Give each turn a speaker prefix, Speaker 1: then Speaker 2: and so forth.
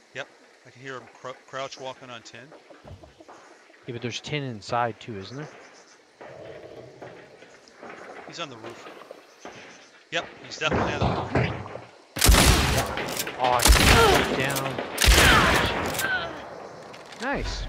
Speaker 1: Yep. I can hear him crouch walking on 10.
Speaker 2: Yeah, but there's 10 inside too, isn't there?
Speaker 1: He's on the roof. Yep, he's definitely on the roof.
Speaker 2: Oh, I can down. Nice.